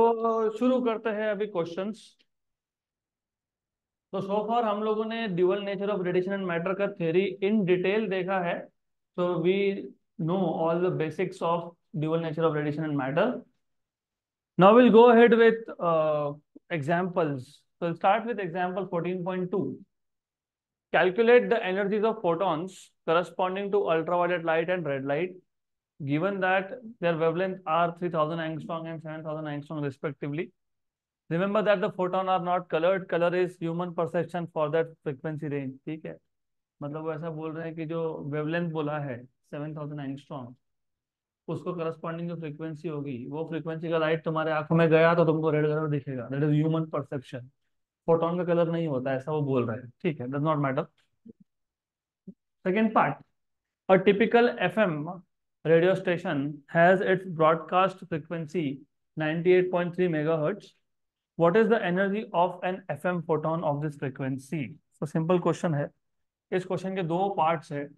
शुरू करते हैं अभी क्वेश्चंस। तो सो फार हम लोगों ने dual nature of radiation and matter का थ्योरी इन डिटेल देखा है। So we know all the basics of dual nature of radiation and matter. Now will go ahead with examples. So we'll start with example 14.2. Calculate the energies of photons corresponding to ultraviolet light and red light, given that their wavelengths are 3000 angstrom and 7000 angstrom respectively. Remember that the photon are not colored. Color is human perception for that frequency range. ठीक है, मतलब वो ऐसा बोल रहे हैं कि जो वेवलेंथ बोला है 7000 एंगस्ट्रॉम, उसको करस्पॉन्डिंग जो फ्रीक्वेंसी होगी, वो फ्रीक्वेंसी का लाइट तुम्हारे आंखों में गया तो तुमको रेड कलर दिखेगा। That is human perception. Photon का कलर नहीं होता, ऐसा वो बोल रहे हैं। ठीक है, does not matter. Second part, a typical FM radio station has its broadcast frequency 98.3 megahertz. What is the energy of an FM photon of this frequency? So simple question है। इस क्वेश्चन के दो पार्ट्स है।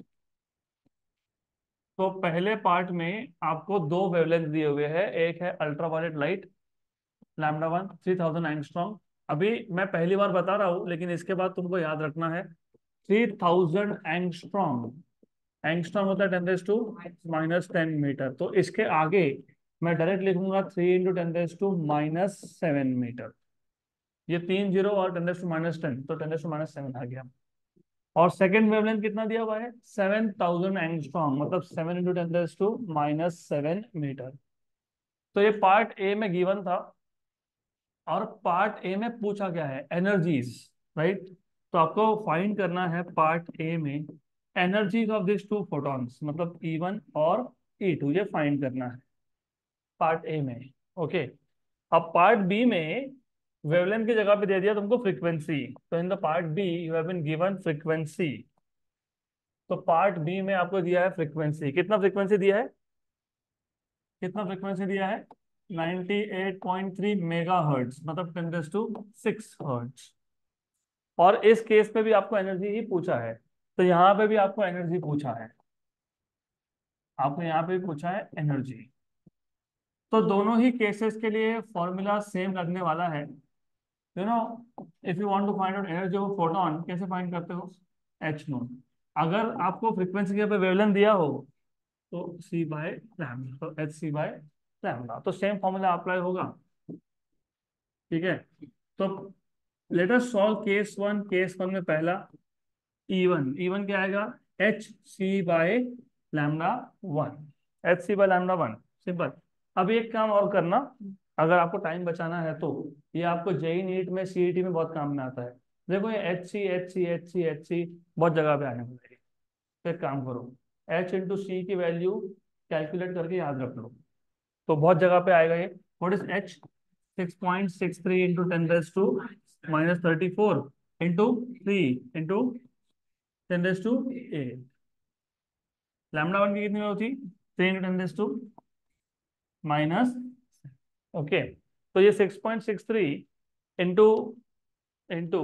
तो पहले part में आपको दो वेवलेंथ दिए हुए हैं। एक है ultraviolet light lambda one 3000 angstrom. अभी मैं पहली बार बता रहा हूँ, लेकिन इसके बाद तुमको याद रखना है 3000 एंगस्ट्रॉम। एंगस्ट्रॉम होता है 10⁻⁻10 मीटर। तो इसके आगे मैं डायरेक्ट लिखूंगा 3 × 10⁻⁻7 मीटर। ये 3 जीरो और 10⁻⁻10, तो 10⁻⁻7 आ गया। और सेकंड वेवलेंथ कितना दिया हुआ है? 7000 एंगस्ट्रॉम, मतलब 7 × 10⁻⁻7 मीटर। तो ये पार्ट ए में गिवन था, और पार्ट ए में पूछा गया है एनर्जीज, राइट। तो आपको फाइंड करना है पार्ट ए में energies of this two photons, मतलब E1 और E2, ये फाइंड करना है पार्ट ए में। ओके, अब पार्ट बी में वेवलेंथ की जगह पे दे दिया तुमको फ्रीक्वेंसी। तो in the part B you have been given frequency. तो पार्ट बी में आपको दिया है फ्रीक्वेंसी। कितना फ्रीक्वेंसी दिया है? कितना फ्रीक्वेंसी दिया है? 98.3 मेगा हर्ट्ज, मतलब 10⁻6 हर्ट्ज। और इस केस पे भी आपको एनर्जी ही पूछा है। तो यहाँ पे भी आपको एनर्जी पूछा है, आपको यहाँ पे भी पूछा है एनर्जी। तो दोनों ही केसेस के लिए फॉर्मूला सेम लगने वाला है। You know, if you want to find out energy of photon, कैसे फाइंड करते हो? H note. अगर आपको फ्रीक्वेंसी के पे वेवलेंथ दिया हो तो सी बाय लैम्डा, तो एच सी बाय लैम्डा, तो सेम फॉर्मूला अप्लाई होगा। ठीक है, तो let us solve case one. Case one में पहला E1 क्या आएगा? H C by lambda one. H C by lambda one, simple. अब एक काम और करना, अगर आपको टाइम बचाना है तो ये आपको जेई नीट में सीईटी में बहुत काम में आता है। देखो ये एच सी बहुत जगह पे आने वाला है। तो एक काम करो, H × C की वैल्यू कैलकुलेट करके याद रख लो, तो बहुत जगह पे आएगा ये। What is H? 6.63 × 10⁻⁻34 into 3 into 10⁻8। Lambda one की कितनी होती? 3 × 10⁻⁻। ओके, तो ये 6.63 into into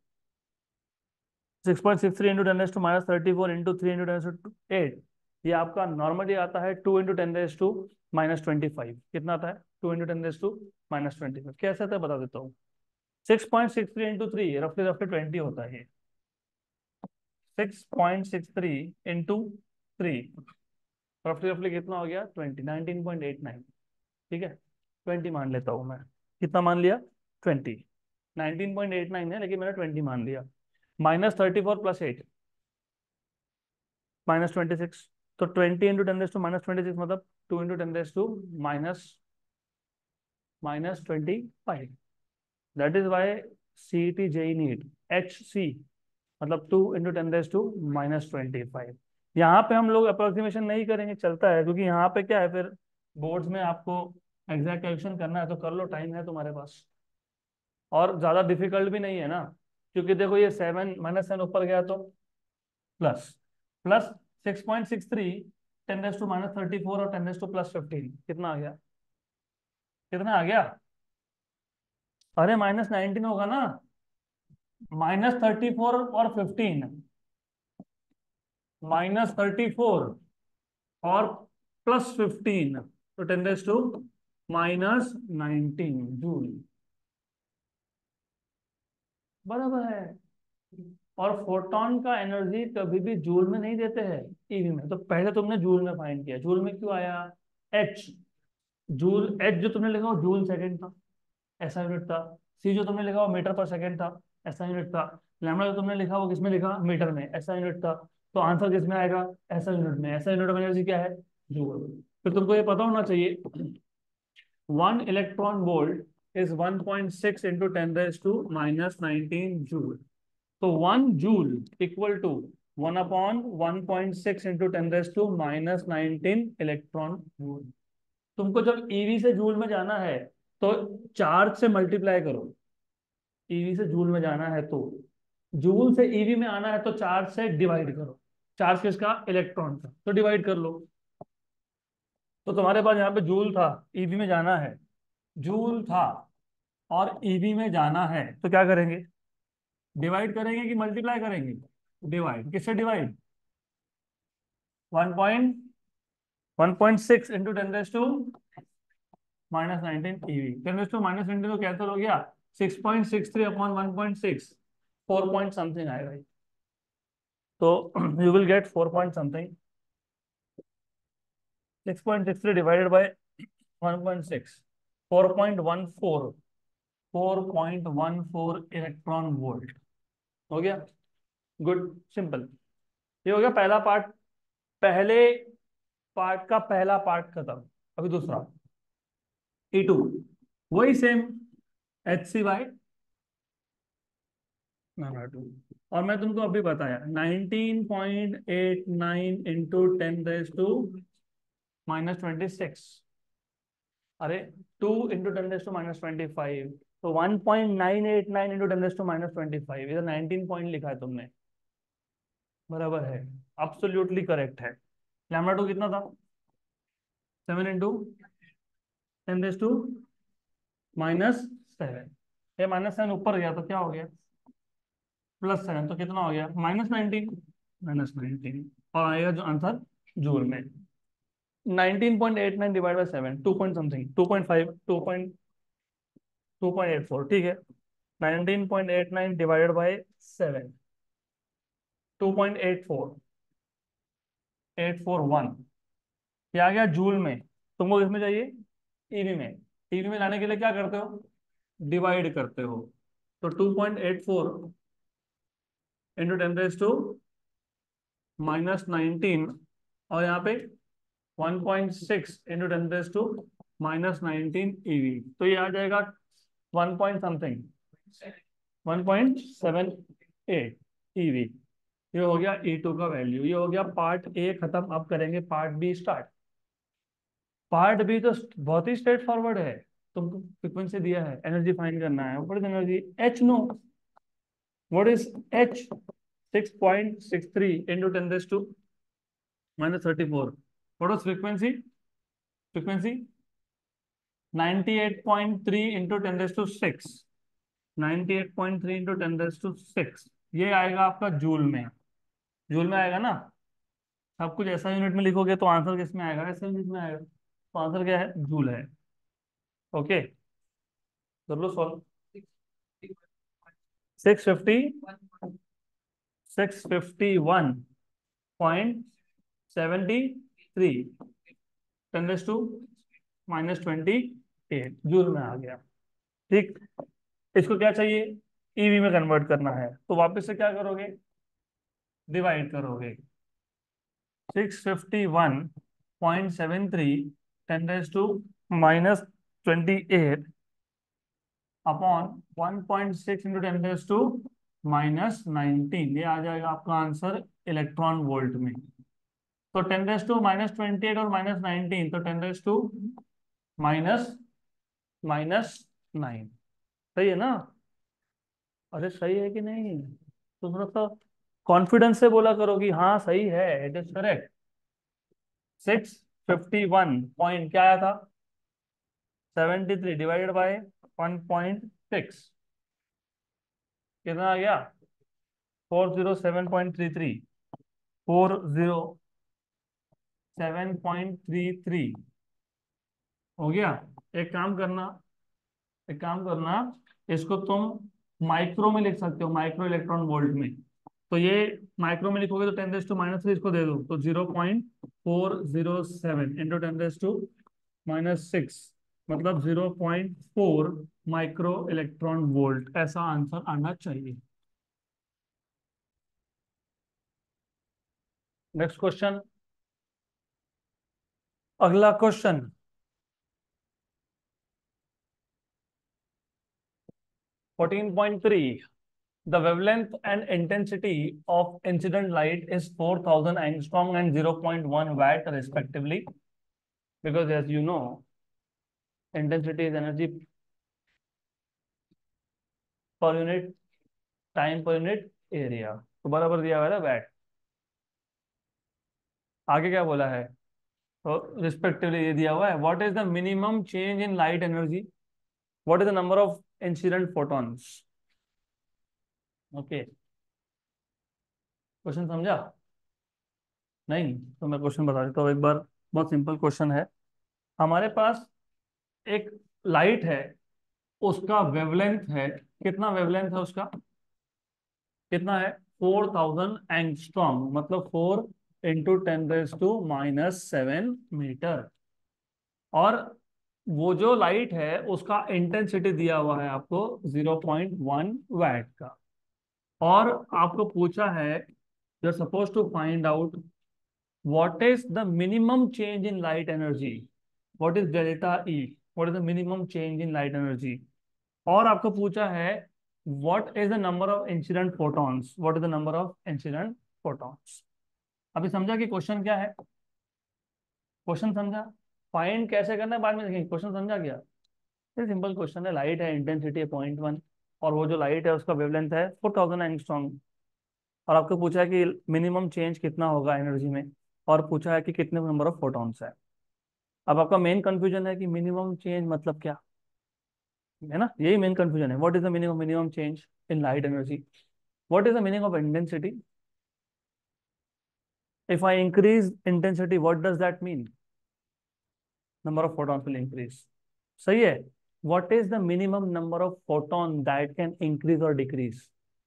6.63 into 10⁻34 into 3 into 10⁻8, ये आपका नॉर्मली आता है 2 × 10⁻⁻25। कितना आता है? 2 × 10⁻⁻25। कैसे आता है बता देता हूँ। 6.63 इंटू 3 रफली रफली 20 होता है। 6.63 इंटू 3 रफली रफली कितना हो गया? 20, 19.89। ठीक है, 20 मान लेता हूँ मैं। कितना मान लिया? 20। 19.89 है, लेकिन मैंने 20 मान लिया। -34 + 8 -26। तो 20 × 10⁻⁻26 मतलब 2 × 10⁻⁻25। That is why CET JEE NEET HC, मतलब 2 × 10⁻⁻25। यहाँ पे हम लोग अप्रोक्सीमेशन नहीं करेंगे, चलता है, क्योंकि यहाँ पे क्या है, फिर बोर्ड्स में आपको एग्जैक्ट कैलकुलेशन करना है तो कर लो, टाइम है तुम्हारे पास। और ज्यादा डिफिकल्ट भी नहीं है ना, क्योंकि देखो ये 7 -7 ऊपर गया तो प्लस प्लस 6.63, 10⁻⁻34 और 10⁻+15 कितना आ गया? कितना आ गया? अरे -19 होगा ना। -34 और 15, -34 और +15, तो 10⁻⁻। -19 जूल, बराबर है। और फोटोन का एनर्जी कभी भी जूल में नहीं देते हैं, ईवी में। तो पहले तुमने जूल में फाइंड किया, जूल में क्यों आया? एच, जूल, एच जो तुमने लिखा वो जूल सेकंड था, ऐसा यूनिट था। सी जो तुमने लिखा वो मीटर पर सेकंड था, ऐसा यूनिट था। लैम्डा जो तुमने लिखा वो किसमें लिखा? मीटर में, ऐसा यूनिट था। तो आंसर किसमें आएगा? ऐसा यूनिट में। ऐसा यूनिट ऑफ एनर्जी क्या है? जूल। फिर तुमको ये पता होना चाहिए, 1 electron volt is 1.6 into 10⁻⁻19 joule. तो 1 joule equal to 1/1.6 into 10⁻⁻19 electron volt. तुमको जब ईवी से जूल में जाना है तो चार्ज से मल्टीप्लाई करो। ईवी से जूल में जाना है तो, जूल से ईवी में आना है तो चार्ज से डिवाइड करो। चार्ज किसका? इलेक्ट्रॉन का, तो डिवाइड कर लो। तो तुम्हारे पास यहाँ पे जूल था, ईवी में जाना है, जूल था और ईवी में जाना है, तो क्या करेंगे? डिवाइड करेंगे कि मल्टीप्लाई करेंगे? डिवाइड। किससे डिवाइड? 1.6 into 10⁻⁻19 EV. 10⁻⁻19 तो कैंसिल हो गया, 6.63 अपॉन 1.6, 4 पॉइंट समथिंग आएगा ये। तो you will get 4 point something, 6.63 divided by 1.6, 4.14, 4.14 electron volt. हो गया? Good, simple. ये हो गया पहला पार्ट। पहले पार्ट का पहला पार्ट खत्म। अभी दूसरा, E2, वही सेम, HC/, टू। और मैं तुमको अभी बताया 19.89 इंटू 10⁻⁻26। अरे 2 इंटू 10⁻⁻25, तो 1.989 इंटू 10⁻⁻25, इधर 19 पॉइंट लिखा है तुमने, बराबर है, अब्सोल्युटली करेक्ट है। लैम्बडा 2 कितना था? 7 इंटू 10⁻⁻7। ये -7 ऊपर गया तो क्या हो गया? +7, तो कितना हो गया? -19, -19, और आएगा जो आंसर जूल में। 19.89 डिवाइड बाई 7, 2 पॉइंट समथिंग, 2.5, 2.84, ठीक है। 19.89 डिवाइडेड बाई 7, 2.84, 841, ये आ गया जूल में। तुमको किसमें चाहिए? ईवी में। ईवी में लाने के लिए क्या करते हो? डिवाइड करते हो। तो 2.84 इंटू 10⁻⁻19, और यहाँ पे 1.6 इंटू 10⁻⁻19 ईवी, तो ये आ जाएगा 1 पॉइंट समथिंग, 1.78 ईवी। ये हो गया E2 का वैल्यू। ये हो गया पार्ट ए खत्म। अब करेंगे part B start. Part B तो बहुत ही स्ट्रेट फॉरवर्ड है। तुमको फ्रिक्वेंसी दिया है, एनर्जी फाइंड करना है। What is energy? H, no, what is H? 6.63 into 10⁻⁻34। What was frequency? Frequency 98.3 into 10⁻⁶, 98.3 into 10⁻⁶। ये आएगा आपका जूल में। जूल में आएगा ना? सब कुछ ऐसा यूनिट में लिखोगे तो आंसर किस में आएगा? ऐसा यूनिट में आएगा। तो आंसर क्या है? जूल है। ओके, कर लो सॉल्व। 651.73 10⁻⁻28 जूल में आ गया। ठीक, इसको क्या चाहिए? ईवी में कन्वर्ट करना है, तो वापस से क्या करोगे? डिवाइड करोगे। 651.73 10⁻⁻28 अपॉन 1.6 इंटू 10⁻⁻19, ये आ जाएगा आपका आंसर इलेक्ट्रॉन वोल्ट में। तो 10⁻⁻28 और -19, तो 10⁻⁻⁹ सही है ना? अरे सही है कि नहीं? तो थोड़ा सा कॉन्फिडेंस से बोला करो कि हाँ सही है, इट इज करेक्ट। 651 पॉइंट क्या आया था? 73 डिवाइडेड बाय 1.6, कितना आ गया? 407.33, 407.33। हो गया। एक काम करना, एक काम करना, इसको तुम माइक्रो में लिख सकते हो, माइक्रो इलेक्ट्रॉन वोल्ट में। तो ये माइक्रो में लिखोगे तो 10⁻³ इसको दे दो, तो 0.407 इंटू 10⁻⁻6, मतलब 0.4 माइक्रो इलेक्ट्रॉन वोल्ट, ऐसा आंसर आना चाहिए। नेक्स्ट क्वेश्चन, अगला question. 14.3, the wavelength and intensity of incident light is 4000 angstrom and 0.1 watt respectively, because as you know, intensity is energy per unit time per unit area, तो बराबर दिया हुआ है VAT. आगे क्या बोला है, तो रिस्पेक्टिवली ये दिया हुआ है, what is the minimum change in light energy, what is the number of incident photons. Okay, question समझा? नहीं तो मैं क्वेश्चन बता देता हूँ एक बार। बहुत सिंपल क्वेश्चन है। हमारे पास एक लाइट है, उसका वेवलेंथ है, कितना वेवलेंथ है उसका, कितना है, 4000 एंगस्ट्रॉम, मतलब 4 × 10⁻⁷ मीटर। और वो जो लाइट है उसका इंटेंसिटी दिया हुआ है आपको 0.1 वैट का। और आपको पूछा है, you are suppose to find out what is the minimum change in light energy, what is delta E, what is the minimum change in light energy. और आपको पूछा है what is the number of incident photons, what is the number of incident photons. अभी समझा कि question क्या है, question समझा। फाइंड कैसे करना है बाद में देखेंगे, क्वेश्चन समझा क्या। ये सिंपल क्वेश्चन है, लाइट है, इंटेंसिटी है 0.1, और वो जो लाइट है उसका वेवलेंथ है 4000 एंगस्ट्रॉम। और आपको पूछा है कि मिनिमम चेंज कितना होगा एनर्जी में, और पूछा है कि कितने नंबर ऑफ फोटॉन्स है। अब आपका मेन कंफ्यूजन है कि मिनिमम चेंज मतलब क्या है ना, यही मेन कंफ्यूजन है। What is the minimum change in light energy, what is the meaning of intensity, if I increase intensity what does that mean, number of photons will increase. सही है। What is the minimum number of photon that can increase और decrease.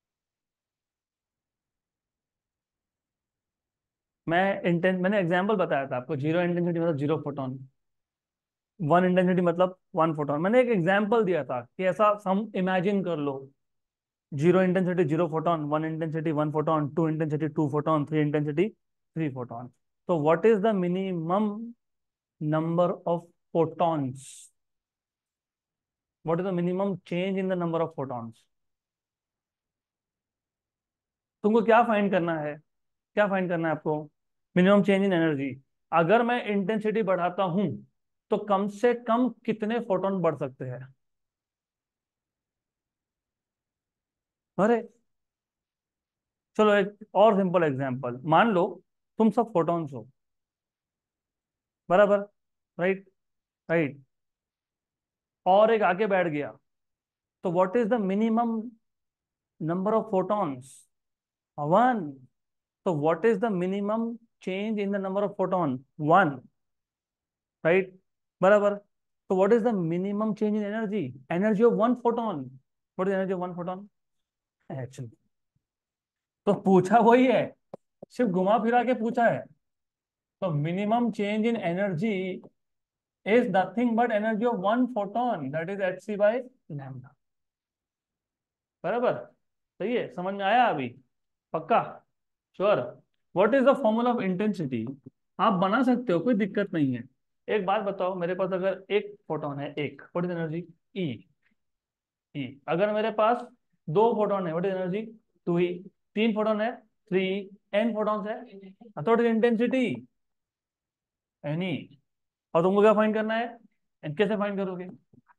मैंने example बताया था आपको, zero intensity मतलब zero photon, one intensity मतलब one photon. मैंने एक एग्जांपल दिया था कि ऐसा हम इमेजिन कर लो, zero intensity zero photon, one intensity one photon, two intensity two photon, three intensity three photon. तो what is the minimum number of photons, what is the minimum change in the number of photons. तुमको क्या find करना है, क्या find करना है आपको, minimum change in energy. अगर मैं इंटेंसिटी बढ़ाता हूं तो कम से कम कितने फोटोन बढ़ सकते हैं। अरे चलो एक और सिंपल एग्जांपल, मान लो तुम सब फोटॉन्स हो, बराबर, राइट, राइट, और एक आगे बैठ गया, तो what is the minimum number of photons, one. तो what is the minimum change in the number of photon, one, right, बराबर। तो what is the minimum change in energy, energy of one photon, what is energy of one photon actually. तो पूछा वही है, सिर्फ घुमा फिरा के पूछा है। तो minimum change in energy is nothing but energy of one photon, that is hc/λ। बराबर, सही है, समझ में आया अभी, पक्का, sure. What is the formula of intensity, आप बना सकते हो, कोई दिक्कत नहीं है। एक बात बताओ, मेरे पास अगर एक फोटोन है, एक, what is energy, E, E. अगर मेरे पास दो फोटोन है, what is energy, two E. तीन फोटोन है, थ्री। एन फोटॉन्स है, व्हाट इज इंटेंसिटी, एनी। और तुमको क्या फाइंड करना है, एंड कैसे फाइंड करोगे,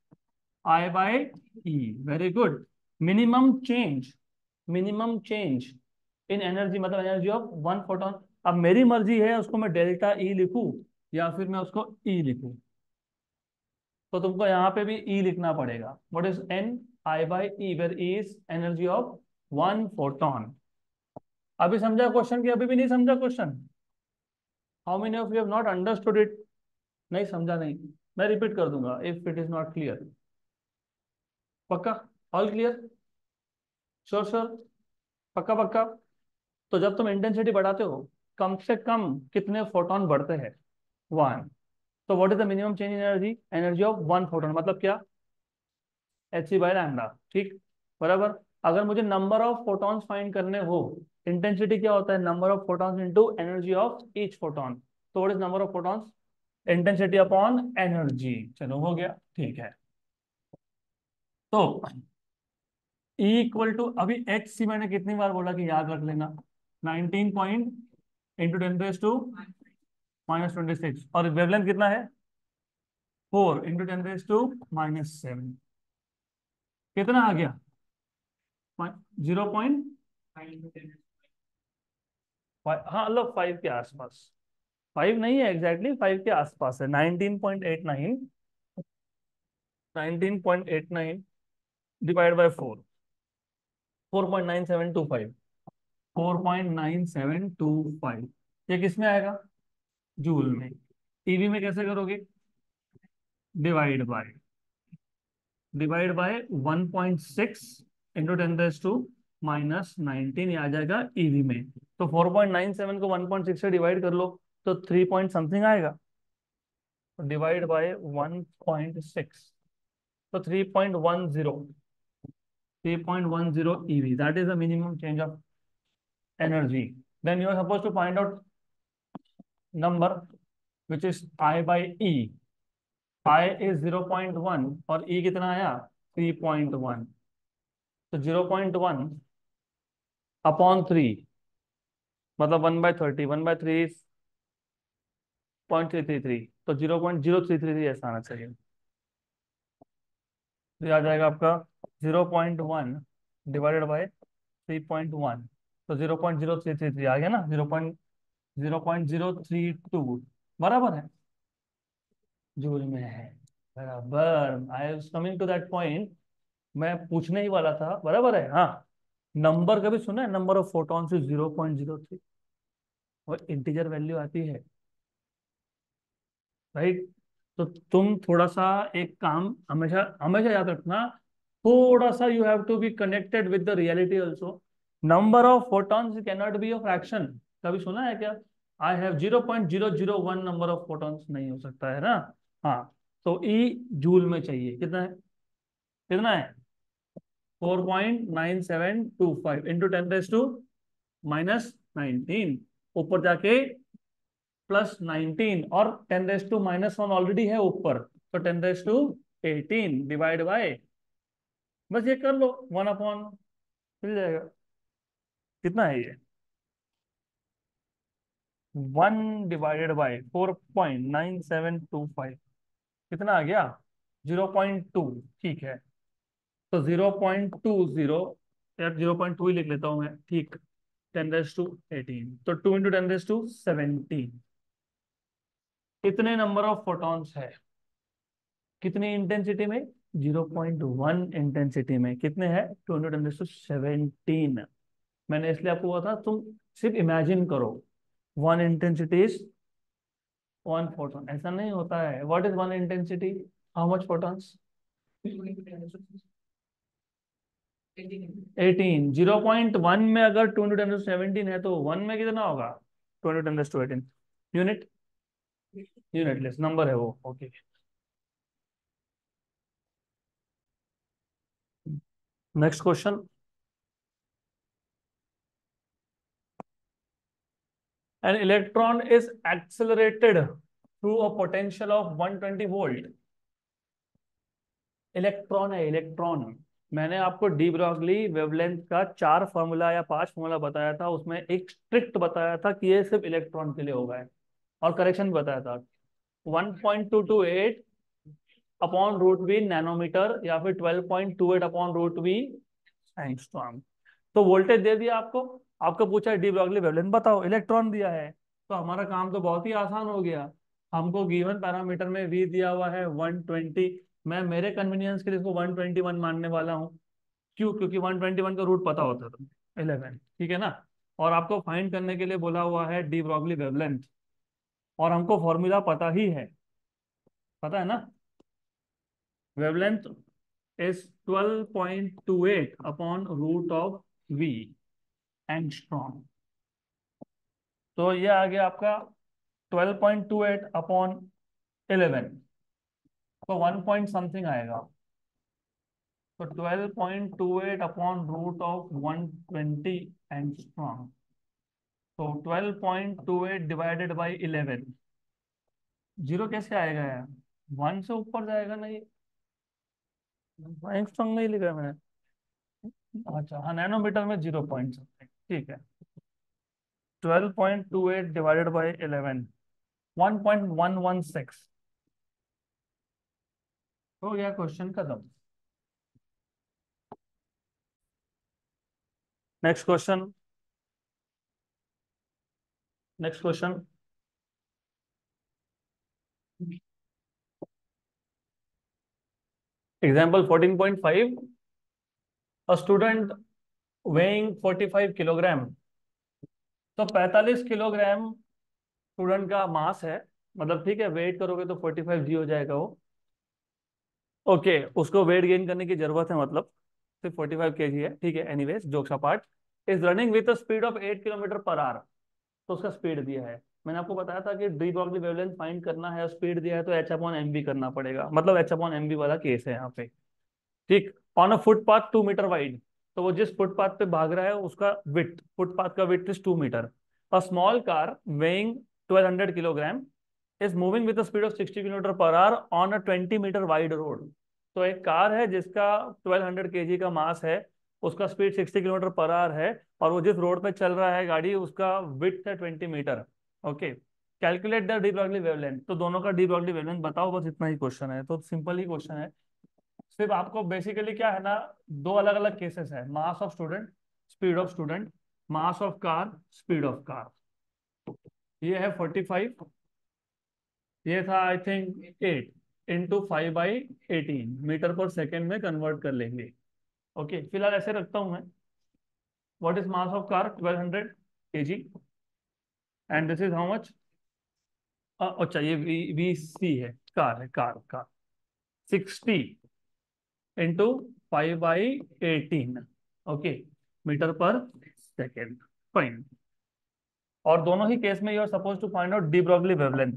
I/E, very good. Minimum change, minimum change in energy मतलब एनर्जी ऑफ वन फोटोन। अब मेरी मर्जी है उसको मैं डेल्टा ई लिखूं या फिर मैं उसको ई लिखूं। तो तुमको यहाँ पे भी ई लिखना पड़ेगा, what is N, I/E, where E is energy of one photon. अभी समझा क्वेश्चन की, अभी भी नहीं समझा question, how many of you have not understood it, नहीं समझा नहीं। मैं रिपीट कर दूंगा if it is not clear. पक्का? All clear? Sure sure? पक्का पक्का? तो जब तुम इंटेंसिटी बढ़ाते हो, कम से कम कितने फोटॉन बढ़ते हैं? वन। तो what is the minimum change in energy? Energy of one photon, मतलब क्या? H C by lambda. ठीक, बराबर। अगर मुझे नंबर ऑफ फोटॉन्स फाइंड करने हो, इंटेंसिटी क्या होता है? Number of photons into energy of each photon. तो what is number of photons? Intensity upon energy. चलो हो गया, ठीक है। तो E इक्वल टू, अभी एच सी मैंने कितनी बार बोला कि याद रख लेना? 19 पॉइंट इंटू 10⁻⁻26, और वेवलेंथ कितना है? 4 इंटू 10⁻⁻7। कितना आ गया? 0. हाँ मतलब 5 के आसपास। 5 नहीं है एग्जैक्टली, 5 के आसपास है। 19.89, 19.89 डिवाइड बाय 4, 4.9725, 4.9725। ये किस में आएगा? जूल में। ईवी में कैसे करोगे? डिवाइड बाय 1.6 इंटू 10⁻⁻19 आ जाएगा ईवी में। तो 4.97 को 1.6 से डिवाइड कर लो, तो 3 पॉइंट समथिंग आएगा। डिवाइड बाय 1.6, तो 3.10, 3.10 EV, that is the minimum change of energy. Then you are supposed to find out number which is I by E. I is 0.1 और E कितना आया? 3.1। तो 0.1 अपॉन 3, मतलब 1/30, 1/3 is 0.333, तो 0.0333 ऐसा आना चाहिए। तो ये आ जाएगा आपका 0.1 डिवाइडेड बाय 3.1, तो 0.0333 आ गया ना? 0.032 बराबर है, जूल में है। बराबर, I was coming to that point. मैं पूछने ही वाला था, बराबर है। हाँ, नंबर कभी सुना है? नंबर ऑफ फोटॉन से 0.03, और इंटीजर वैल्यू आती है, राइट? तो तुम थोड़ा सा एक काम हमेशा हमेशा याद रखना, थोड़ा सा you have to be connected with the reality also. Number of photons can not be a fraction. कभी सुना है क्या? I have 0.001 number of photons, नहीं हो सकता है ना? हाँ, तो ई जूल में चाहिए। कितना है? कितना है? 4.9725 इंटू 10⁻⁻19, ऊपर जाके +19, और 10⁻⁻1 ऑलरेडी है ऊपर, तो 10⁻18 डिवाइड बाय, बस ये कर लो 1 अपॉन, मिल जाएगा। कितना है ये? 1/4.9725, कितना आ गया? 0.2। ठीक है, तो 0.20, यार 0.2 ही लिख लेता हूँ मैं, ठीक। 10⁻18, तो 2 इंटू 10⁻17। कितने नंबर ऑफ फोटॉन्स है? कितनी इंटेंसिटी में? 0.1 इंटेंसिटी में। कितने हैं? 217। मैंने इसलिए आपको बोला था तुम सिर्फ इमेजिन करो, 1 इंटेंसिटी इज 1 फोटोन। ऐसा नहीं होता है। What is 1 intensity? How much photons? 18। 0.1 में अगर 2 इंटू 10⁻17 है, तो 1 में कितना होगा? 2 इंटू 10⁻18 यूनिट। यूनिटलेस नंबर है वो, okay. Next question. An electron is accelerated through a potential of 120 volt. Electron है, इलेक्ट्रॉन। मैंने आपको डी ब्रॉगली वेवलेंथ का 4 फॉर्मूला या 5 फॉर्मूला बताया था, उसमें एक स्ट्रिक्ट बताया था कि ये सिर्फ इलेक्ट्रॉन के लिए होगा है, और करेक्शन बताया था। 1.228 अपॉन रूट वी नैनोमीटर, या फिर 12.28 अपॉन रूट वी एंगस्ट्रॉम। तो वोल्टेज दे दिया आपको, आपको पूछा डी ब्रॉगली वेवलेंथ बताओ, इलेक्ट्रॉन दिया है, तो हमारा काम तो बहुत ही आसान हो गया। हमको गिवन पैरामीटर में वी दिया हुआ है 120, मैं मेरे कन्वीनियंस के लिए इसको 121 मानने वाला हूँ। क्यों? क्योंकि 121 का रूट पता होता था, 11, ठीक है ना? और आपको फाइंड करने के लिए बोला हुआ है डी ब्रॉगली वेवलेंथ, और हमको फॉर्मूला पता ही है। पता है ना? Wavelength is 12.28 upon root of V angstrom. तो ये आ गया आपका 12.28 अपॉन 11, तो 1 पॉइंट समथिंग आएगा। तो 12.28 अपॉन रूट ऑफ 120 एंगस्ट्रॉम, तो 12.28 डिवाइडेड बाई 11। जीरो कैसे आएगा यार? वन से ऊपर जाएगा ना ये? एंगस्ट्रॉम नहीं लिखा है मैंने। अच्छा हाँ, नैनोमीटर में 0 पॉइंट समथिंग, ठीक है। 12.28 डिवाइडेड बाई 11, 1.116। हो गया क्वेश्चन खत्म। Next question. Next question. Example 14.5। A student weighing 45 kilogram. तो 45 किलोग्राम स्टूडेंट का मास है, मतलब ठीक है, वेट करोगे तो 45 जी हो जाएगा वो। ओके, उसको वेट गेन करने की जरूरत है, मतलब सिर्फ 45 केजी है, ठीक है। Anyways, jokes apart, is running with speed of 8 kilometre per hour. तो उसका स्पीड दिया है। मैंने आपको बताया था कि डी ब्रॉगली वेवलेंथ फाइंड करना है और स्पीड दिया है तो एच अपॉन एम बी करना पड़ेगा, मतलब एच अपॉन एम बी वाला केस है यहाँ पे। ठीक। On a footpath 2 metre wide. तो वो जिस फुटपाथ पे भाग रहा है उसका विड्थ, फुटपाथ का width is 2 metre. A small car weighing 1200 kilogram is moving with speed of 60 kilometre per hour on a 20 metre wide road. तो एक कार है जिसका 1200 केजी का मास है, उसका स्पीड 60 किलोमीटर पर आवर है, और वो जिस रोड पे चल रहा है गाड़ी, उसका विड्थ है 20 metre. Okay. Calculate the de Broglie wavelength. तो दोनों का डी ब्रॉगली वेवलेंथ बताओ, बस इतना ही क्वेश्चन है, तो सिंपल ही क्वेश्चन है। सिर्फ आपको बेसिकली क्या है ना, दो अलग अलग केसेस है, mass of student, speed of student, mass of car, speed of car. ये है 45, ये था आई थिंक 8 इंटू 5/18 मीटर पर सेकेंड में कन्वर्ट कर लेंगे। ओके, फिलहाल ऐसे रखता हूं मैं। What is mass of car? 1200 KG. And this is how much? अच्छा, ये वी सी है, कार है, car car. 60 into 5/18, okay, metre per second. Fine. और दोनों ही केस में you are suppose to find out de Broglie wavelength.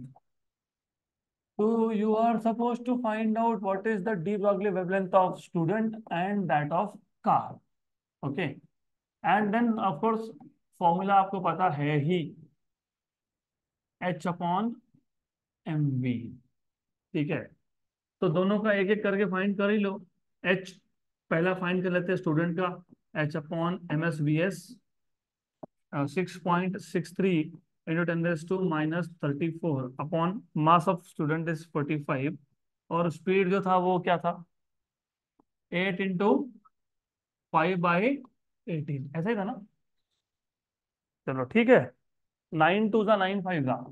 So you are supposed to find out what is the de Broglie wavelength of student and that of car. Okay. And then of course formula आपको पता है ही, H upon M V. ठीक है, तो दोनों का एक एक करके फाइंड कर ही लो। H पहला फाइंड कर लेते हैं स्टूडेंट का। H upon M S V S 6.63 into 10⁻⁻34 upon mass of student is 45, और स्पीड जो था वो क्या था? 8 इंटू 5/18, ऐसा ही था ना? चलो ठीक है। 9 2 जा 9 5 जा,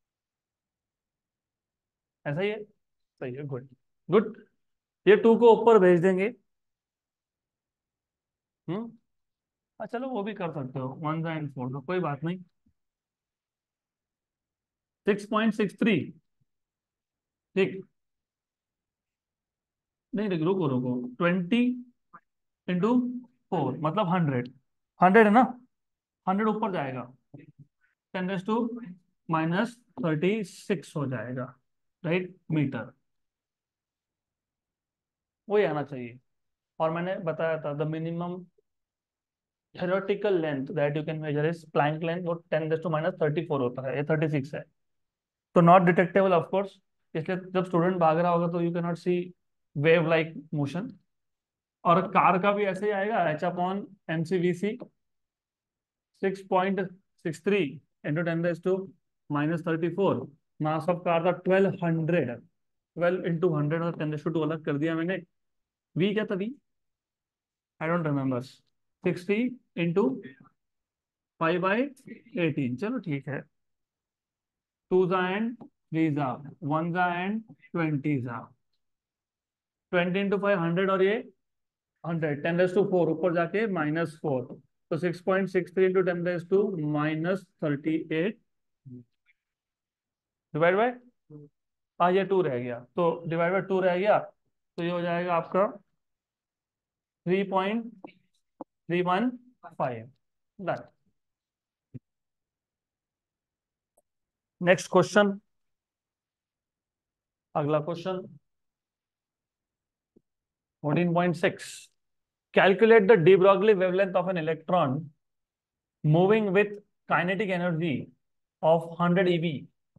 ऐसा ही है। सही है, गुड। गुड। ये टू को ऊपर भेज देंगे। हम्म। चलो वो भी कर सकते हो, 1 जा एंड 4 कोई बात नहीं। 6.63। ठीक। नहीं नहीं, रुको रुको, 20 इंटू 4 मतलब 100। 100 है ना? 100 ऊपर जाएगा, 10⁻⁻36 हो जाएगा, राइट, मीटर। वही आना चाहिए। और मैंने बताया था the minimum theoretical length that you can measure is Planck length, वो 10⁻34 होता है, ये 36 है। तो नॉट डिटेक्टेबल ऑफ कोर्स, इसलिए जब स्टूडेंट भाग रहा होगा तो you can not see wave like motion. और कार का भी ऐसे ही आएगा, H upon M C V C 6.63 into 10⁻⁻34। Mass of car था 1200, 12 इंटू 100 और 10⁻² अलग कर दिया मैंने। वी क्या था? V I don't remember. 60 into 5/18, चलो ठीक है। 2 जा एंड 3 जा, 1 जा एंड 20 जा। 20 इंटू 5 100, और ये 100, 10⁻⁴ ऊपर जाके -4। तो 6.63 इंटू 10⁻⁻38 डिवाइड बाय हाँ ये 2 रह गया, तो डिवाइड बाई 2 रह गया, तो ये हो जाएगा आपका 3.315। डन। नेक्स्ट क्वेश्चन, अगला question 14.6, calculate the de Broglie wavelength of an electron moving with kinetic energy of 100 eV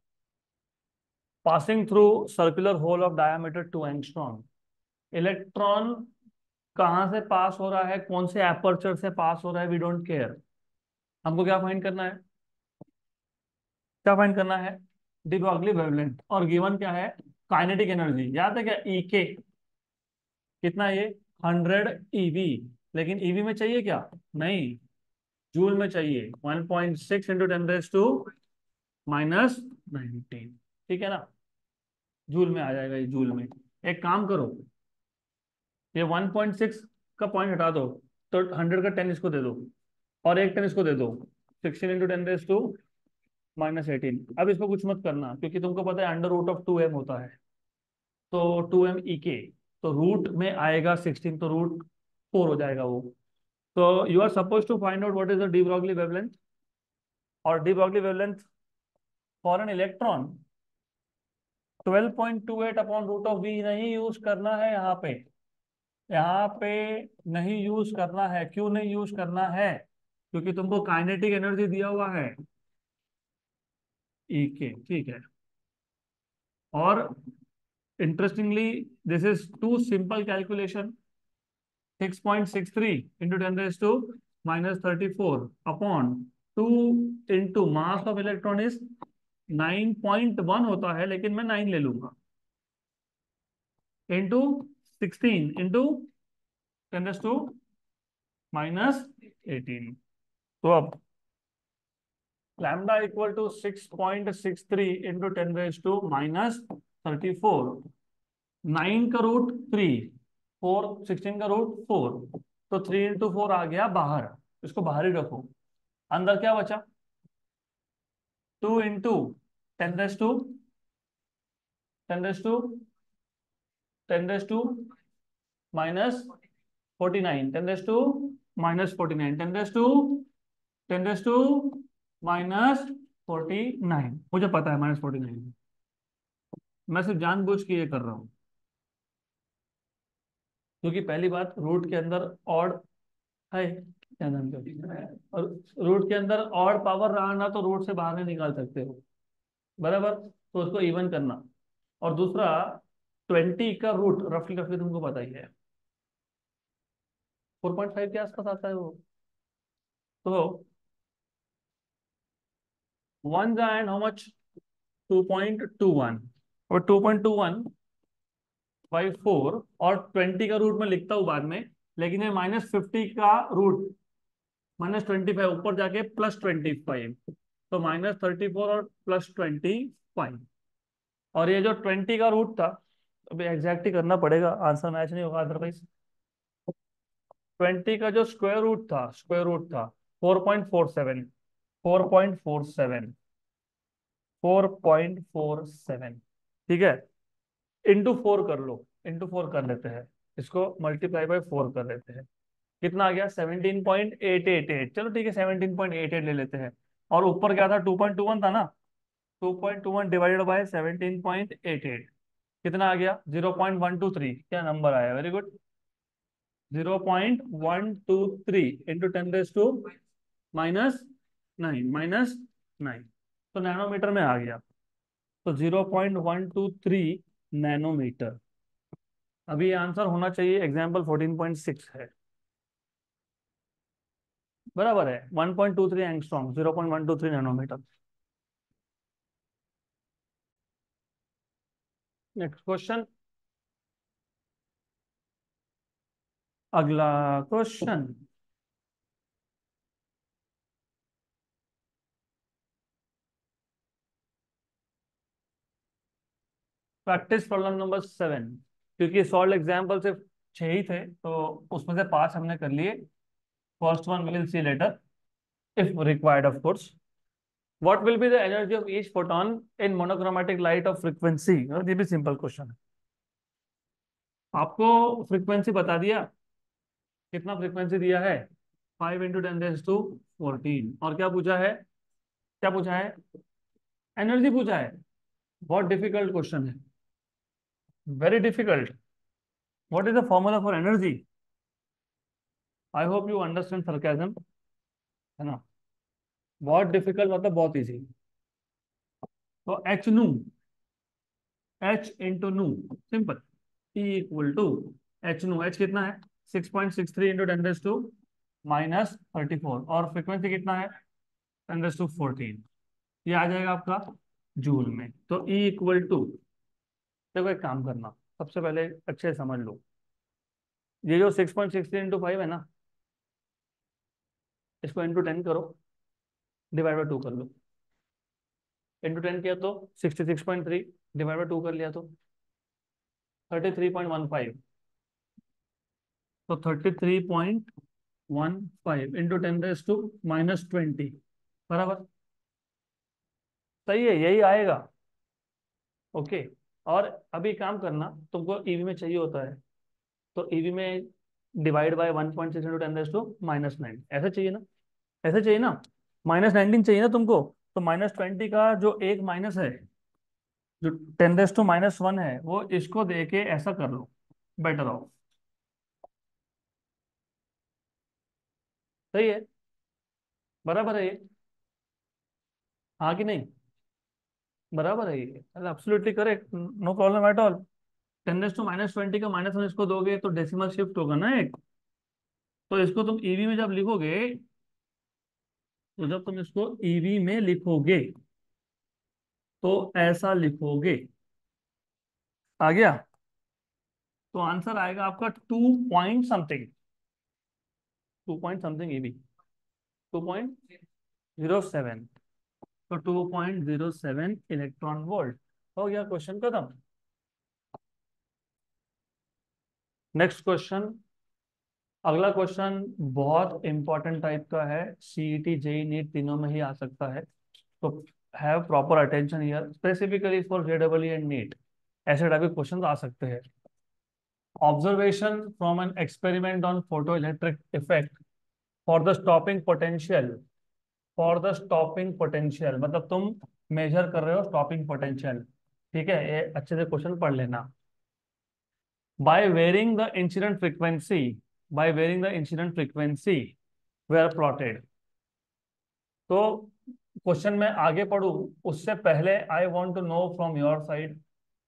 passing through circular hole of diameter 2 angstrom. Electron कहाँ से पास हो रहा है, कौन से एपर्चर से पास हो रहा है, वी डोंट केयर। हमको क्या फाइंड करना है, क्या फाइंड करना है, डी ब्रॉगली वेवलेंथ, और गिवन क्या है, काइनेटिक एनर्जी, याद है क्या, ई के कितना है ये, 100 eV। लेकिन ईवी में चाहिए क्या, नहीं, जूल में चाहिए, 1.6 इंटू 10⁻⁻⁹ ठीक है ना, जूल में आ जाएगा ये, जूल में। एक काम करो, ये 1.6 का पॉइंट हटा दो, तो 100 का 10 इसको दे दो, और एक 10 इसको दे दो, 16 इंटू 10⁻⁻18। अब इसको कुछ मत करना, क्योंकि तुमको पता है √2m होता है, तो 2m तो रूट में आएगा 16, तो √4 हो जाएगा वो। तो you are suppose to find out what is the de Broglie wavelength, और de Broglie wavelength for an electron 12.28 upon √v नहीं यूज करना है यहाँ पे, यहाँ पे नहीं यूज करना है। क्यों नहीं यूज करना है, क्योंकि तुमको काइनेटिक एनर्जी दिया हुआ है ई के, ठीक है। और interestingly this is too simple calculation, 6.63 into 10⁻⁻34 upon 2 into mass of electron is 9.1 होता है, लेकिन मैं 9 ले लूंगा, इंटू 16 इंटू 10⁻⁻18। तो अब लैम्डा इक्वल टू 6.63 इंटू 10⁻⁻34, 9 का √3, 4, 16 का √4, तो 3 इंटू 4 आ गया बाहर, इसको बाहर ही रखो। अंदर क्या बचा, 2 इंटू 10 10⁻⁻49, 10⁻⁻49, 10⁻⁻49, मुझे पता है -49, मैं सिर्फ जानबूझ के ये कर रहा हूँ, क्योंकि पहली बात, रूट के अंदर ऑड है, क्या नाम का, और रूट के अंदर ऑड पावर रहा ना, तो रूट से बाहर नहीं निकाल सकते हो, बराबर, तो उसको इवन करना। और दूसरा, 20 का रूट रफली रफली तुमको पता ही है, 4.5 के आसपास आता है वो। तो 1 एंड हाउ मच, 2.21, और 2.21/4, और 20 का रूट में लिखता हूँ बाद में, लेकिन ये -50 का रूट, -25 ऊपर जाके +25, तो -34 और +25, और ये जो 20 का रूट था, अभी एग्जैक्ट ही करना पड़ेगा, आंसर मैच नहीं होगा अदरवाइज। 20 का जो स्क्वायर रूट था 4.47, 4.47, 4.47, ठीक है, इंटू 4 कर लो, इंटू 4 कर लेते हैं, इसको मल्टीप्लाई बाय 4 कर लेते हैं, कितना आ गया, 17.888, चलो ठीक है, 17.88 ले लेते हैं। और ऊपर क्या था, 2.21 था ना, 2.21 डिवाइडेड बाय 17.88, कितना आ गया, 0.123, क्या नंबर आया, वेरी गुड, 0.123 इंटू 10⁻⁻9, -9, तो नैनोमीटर में आ गया, तो 0.123 नैनोमीटर। अभी आंसर होना चाहिए, एग्जाम्पल 14.6 है, बराबर है, 1.23 एंगस्ट्रॉम, 0.123 नैनोमीटर। नेक्स्ट क्वेश्चन, अगला क्वेश्चन, प्रैक्टिस प्रॉब्लम नंबर 7, क्योंकि सॉल्व एग्जाम्पल सिर्फ 6 ही थे, तो उसमें से 5 हमने कर लिए, first one will see later if required of course. What will be the energy of each photon in monochromatic light of frequency, ये भी सिंपल क्वेश्चन है। आपको फ्रीक्वेंसी बता दिया, कितना फ्रीक्वेंसी दिया है, 5 × 10⁻14। और क्या पूछा है, क्या पूछा है, एनर्जी पूछा है। बहुत डिफिकल्ट क्वेश्चन है, very difficult. What is the formula for energy? I hope you understand sarcasm, है ना। बहुत डिफिकल्ट मतलब बहुत इजी। तो h nu, h into nu, simple, E equal to h nu. H कितना है, 6.63 इंटू 10⁻−34। और फ्रिक्वेंसी कितना है, 10⁻14। ये आ जाएगा आपका जूल में। तो ई इक्वल टू, देखो एक काम करना, सबसे पहले अच्छे से समझ लो, ये जो 6.63 × 5 है ना, इसको इंटू 10 करो, डिवाइड बाई 2 कर लो। इंटू 10 किया तो 66.3, डिवाइड बाई 2 कर लिया तो 33.15। तो 33.15 इंटू 10⁻−20, बराबर, सही है, यही आएगा। ओके। और अभी काम करना, तुमको ईवी में चाहिए होता है, तो ईवी में डिवाइड बाय 1.6 इंटू 10⁻−9, ऐसे चाहिए ना, ऐसे चाहिए ना, -19 चाहिए ना तुमको। तो -20 का जो एक माइनस है, जो 10⁻−1 है, वो इसको दे के ऐसा कर लो, बेटर ऑफ। सही है, बराबर है ये, हाँ कि नहीं, बराबर है ये, absolutely correct, no problem at all. 10⁻−20 का -1 इसको दोगे तो डेसिमल शिफ्ट होगा ना एक। तो इसको तुम ईवी में जब लिखोगे, तो जब तुम इसको ईवी में लिखोगे तो ऐसा लिखोगे, आ गया। तो आंसर आएगा आपका 2 point something, 2 point something eV, 2.07। तो 2.07 इलेक्ट्रॉन वोल्ट। हो गया क्वेश्चन खत्म। नेक्स्ट क्वेश्चन, अगला क्वेश्चन बहुत इंपॉर्टेंट टाइप का है, सीईटी जेई नीट तीनों में ही आ सकता है। तो have proper attention here, specifically for जेडबलई एंड नीट, ऐसे टाइप के क्वेश्चन आ सकते हैं। Observation from an experiment on photoelectric effect for the stopping potential, for the stopping potential मतलब तुम मेजर कर रहे हो स्टॉपिंग पोटेंशियल, ठीक है, ये अच्छे से क्वेश्चन पढ़ लेना। By varying the incident frequency, by varying the incident frequency were plotted. तो क्वेश्चन में आगे पढ़ूं उससे पहले I want to know from your side,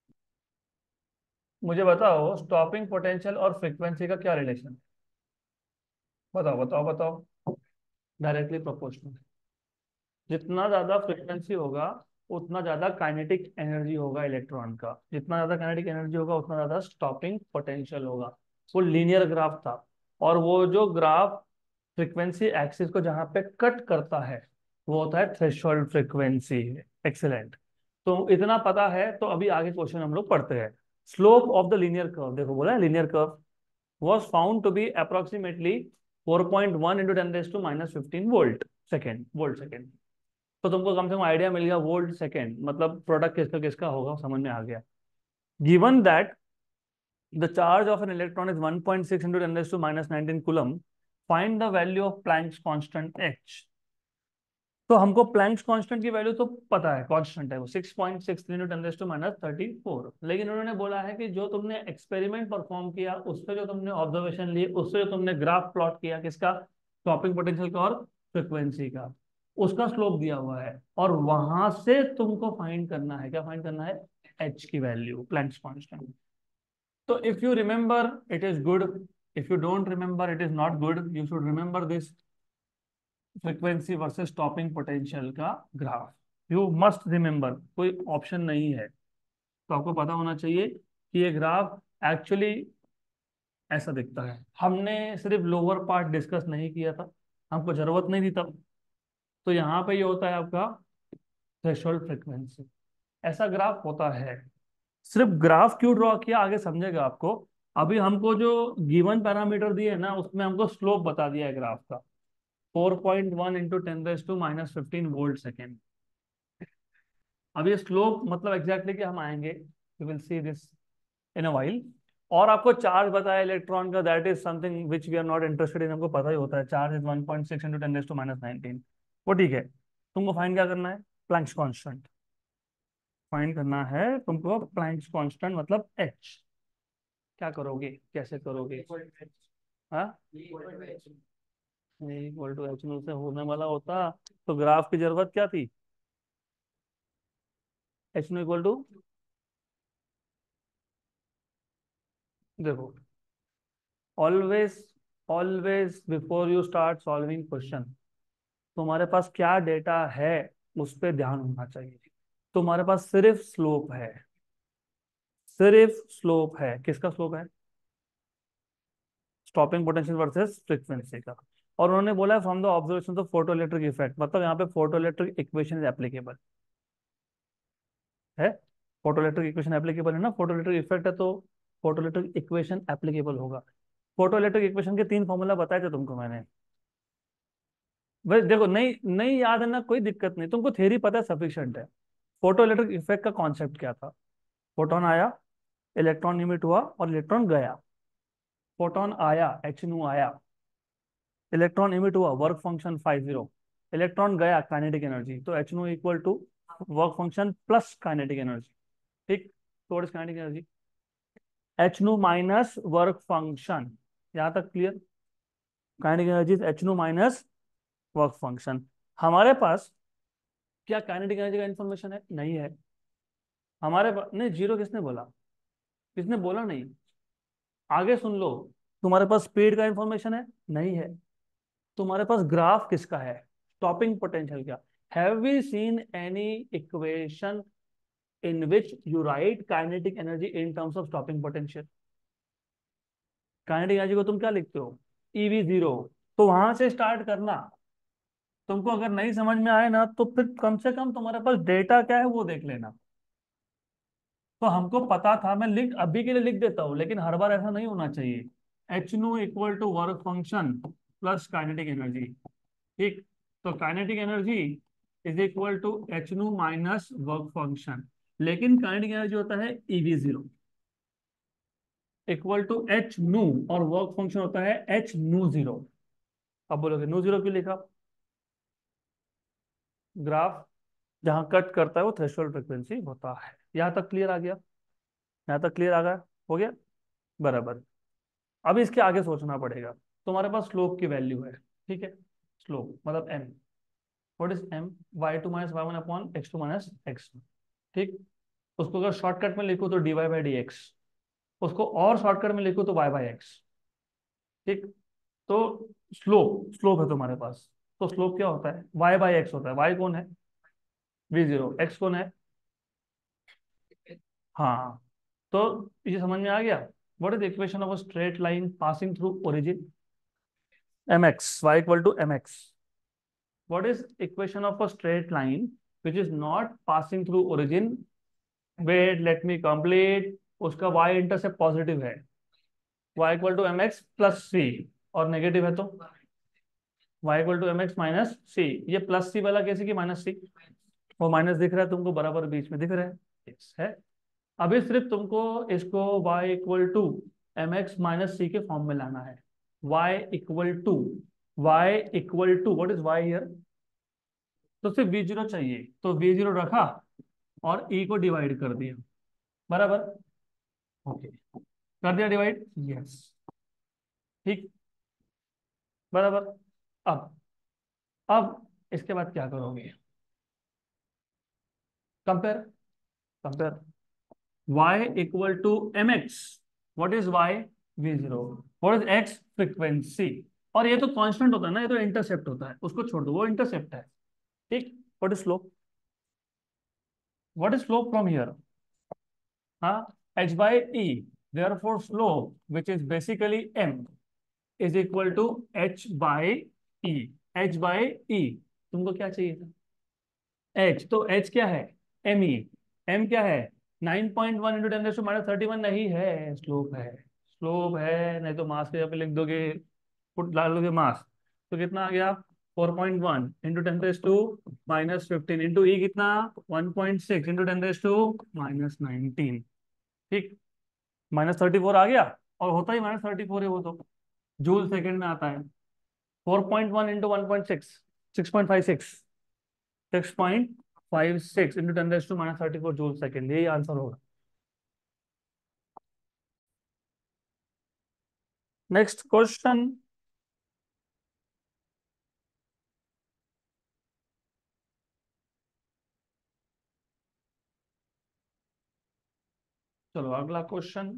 मुझे बताओ स्टॉपिंग पोटेंशियल और फ्रीक्वेंसी का क्या रिलेशन है, बताओ बताओ बताओ। डायरेक्टली प्रोपोर्शनल, जितना ज्यादा फ्रीक्वेंसी होगा उतना ज्यादा काइनेटिक एनर्जी होगा इलेक्ट्रॉन का, जितना ज्यादा काइनेटिक एनर्जी होगा उतना ज्यादा स्टॉपिंग पोटेंशियल होगा। वो लीनियर ग्राफ था, और वो जो ग्राफ फ्रीक्वेंसी एक्सिस को जहां पे कट करता है वो होता है थ्रेशोल्ड फ्रीक्वेंसी। एक्सीलेंट। तो इतना पता है, तो अभी आगे क्वेश्चन हम लोग पढ़ते हैं। Slope of the linear curve, देखो बोला है linear curve was found to be approximately 4.1 into 10 raised to -15 volt second. तो तुमको कम से कम आइडिया मिल गया वोल्ट सेकेंड मतलब प्रोडक्ट किसका किसका होगा, समझ में आ गया। Given that the charge of an electron is 1.6 into 10 raised to -19 coulomb, find the value of Planck's constant h. तो हमको प्लैंक्स कांस्टेंट की वैल्यू तो पता है, कांस्टेंट है वो 6.63 into 10 raised to -34। लेकिन उन्होंने बोला है कि जो तुमने एक्सपेरिमेंट परफॉर्म किया, उससे जो तुमने ऑब्जर्वेशन ली, उससे जो तुमने ग्राफ प्लॉट किया, किसका, स्टॉपिंग पोटेंशियल का और फ्रिक्वेंसी का, उसका स्लोप दिया हुआ है, और वहां से तुमको फाइंड करना है, क्या फाइंड करना है, एच की वैल्यू, प्लैंक्स कांस्टेंट। तो if you remember it is good, if you don't remember it is not good, you should remember this frequency versus stopping potential का ग्राफ, यू मस्ट रिमेंबर, कोई option नहीं है। तो आपको पता होना चाहिए कि ये ग्राफ एक्चुअली ऐसा दिखता है। हमने सिर्फ लोअर पार्ट डिस्कस नहीं किया था, हमको जरूरत नहीं थी तब। तो यहाँ पे ये होता है आपका थ्रेशोल्ड फ्रीक्वेंसी, ऐसा ग्राफ होता है। सिर्फ ग्राफ क्यों ड्रॉ किया आगे समझेगा आपको। अभी हमको जो गिवन पैरामीटर दिए है ना, उसमें हमको स्लोप बता दिया है ग्राफ का, 4.1 into 10 raised to -15 volt second. अब ये स्लोप मतलब एग्जैक्टली कि हम आएंगे, you will see this in a while. और आपको चार्ज बताया इलेक्ट्रॉन का, that is something which we are not interested in, हमको पता ही होता है चार्ज इज 1.6 इंटू 10⁻⁹ वो ठीक है। तुमको फाइंड क्या करना है, प्लैंक्स कांस्टेंट फाइंड करना है तुमको, प्लैंक्स कांस्टेंट मतलब एच। क्या करोगे, कैसे करोगे? हाँ, इक्वल टू एच से होने वाला होता तो ग्राफ की जरूरत क्या थी? एच नो इक्वल टू, देखो, always always before you start solving question, तुम्हारे पास क्या डेटा है उस पर ध्यान होना चाहिए। तुम्हारे पास सिर्फ स्लोप है, सिर्फ स्लोप है। किसका स्लोप है? स्टॉपिंग पोटेंशियल वर्सेस फ्रीक्वेंसी का। और उन्होंने बोला from the observation of photoelectric effect, मतलब यहाँ पे photoelectric equation is applicable है। फोटो इलेक्ट्रिक इक्वेशन एप्लीकेबल है ना, फोटो इलेक्ट्रिक इफेक्ट है तो फोटो इलेक्ट्रिक इक्वेशन एप्लीकेबल होगा। फोटो इलेक्ट्रिक इक्वेशन के 3 फॉर्मूला बताए थे तुमको मैंने। वैसे देखो, नहीं नहीं याद है ना, कोई दिक्कत नहीं, तुमको थ्योरी पता है सफिशिएंट है। फोटो इलेक्ट्रिक इफेक्ट का कॉन्सेप्ट क्या था? फोटोन आया, इलेक्ट्रॉन इमिट हुआ और इलेक्ट्रॉन गया। फोटोन आया, एच नू आया, इलेक्ट्रॉन इमिट हुआ, वर्क फंक्शन 50, इलेक्ट्रॉन गया, काइनेटिक एनर्जी, तो h nu equal to work function plus kinetic energy. ठीक, तो what is kinetic energy? H nu minus work function. यहां तक clear? Kinetic energy h nu minus work function. हमारे पास क्या kinetic energy का इंफॉर्मेशन है? नहीं है हमारे पास। नहीं, जीरो किसने बोला? किसने बोला नहीं? आगे सुन लो। तुम्हारे पास स्पीड का इंफॉर्मेशन है? नहीं है। तुम्हारे पास ग्राफ किसका है? स्टॉपिंग पोटेंशियल का। Have we seen any equation in which you write kinetic energy in terms of stopping potential? Kinetic energy को तुम क्या लिखते हो? EV0। तो वहां से स्टार्ट करना। तुमको अगर नहीं समझ में आए ना तो फिर कम से कम तुम्हारे पास डेटा क्या है वो देख लेना। तो हमको पता था, मैं लिख अभी के लिए लिख देता हूँ, लेकिन हर बार ऐसा नहीं होना चाहिए। H nu equal to work function plus kinetic energy. ठीक, तो kinetic energy is equal to h nu minus work function, लेकिन काइनेटिक एनर्जी होता है EV0 इक्वल टू एच नू, और वर्क फंक्शन होता है एच नू जीरो। अब बोलोगे नू जीरो क्यों लिखा? ग्राफ जहां कट करता है वो थ्रेशोल्ड फ्रिक्वेंसी होता है। यहां तक क्लियर आ गया? यहां तक क्लियर आ गया? हो गया बराबर। अब इसके आगे सोचना पड़ेगा। तुम्हारे पास स्लोप की वैल्यू है, ठीक है, स्लोप मतलब m. What is m? y2 - y1/x2 - x। ठीक, उसको अगर शॉर्टकट में लिखो तो dy/dx, उसको और शॉर्टकट में लिखो तो y/x। ठीक, तो स्लोप स्लोप है तुम्हारे पास। तो स्लोप क्या होता है? y/x होता है। y कौन है? V0। x कौन है? हाँ, तो ये समझ में आ गया। What is equation of a straight line passing through origin? mx, y = mx। What is equation of a straight line which is not passing through origin? Wait, let me complete. उसका y इंटरसेप्ट पॉजिटिव है, y = mx + c, और negative है तो y = mx - c। ये plus c वाला कैसे कि minus सी? वो माइनस दिख रहा है तुमको, बराबर बीच में दिख रहा है। Yes, है। अभी सिर्फ तुमको इसको y = mx - c के फॉर्म में लाना है। y = what is y here? तो सिर्फ V0 चाहिए, तो V0 रखा और E को डिवाइड कर दिया, बराबर। ओके, कर दिया डिवाइड, यस, ठीक, बराबर। अब इसके बाद क्या करोगे? Compare, compare. y = mx। What is y? V0। What is x? Frequency. और ये तो कांस्टेंट होता है ना, ये तो इंटरसेप्ट होता है, उसको छोड़ दो, वो इंटरसेप्ट है। ठीक, what is slope? What is slope from here? हाँ, h/e। therefore slope which is basically m is equal to h/e। h/e तुमको क्या चाहिए था? h, तो h क्या है? me। m क्या है? 9.1 × 10⁻31 नहीं है, स्लोप है। स्लोप है, नहीं तो मास के यहाँ पे लिख दोगे, पुट डाल दोगे मास, तो कितना आ गया? 4.1 इंटू 10⁻⁻15 इंटू ई कितना 1.6 इंटू 10⁻⁻19। ठीक, -34 आ गया, और होता ही -34 है वो तो, जूल सेकंड में आता है। 4.1 इंटू 1.6, 6.56, 6.56 इंटू 10⁻⁻34 जूल सेकंड, यही आंसर होगा। Next question. चलो अगला question,